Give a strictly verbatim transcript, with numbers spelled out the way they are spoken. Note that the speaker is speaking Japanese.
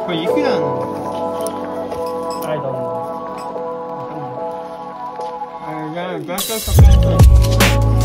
これいくらなの？ はい、どうも。 あれじゃあ、ガチャ確認する。